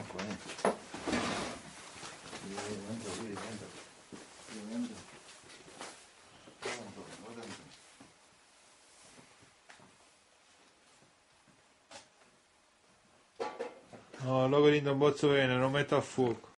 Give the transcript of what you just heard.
qua, No, Logorindo bozzo bene, lo metto a fuoco.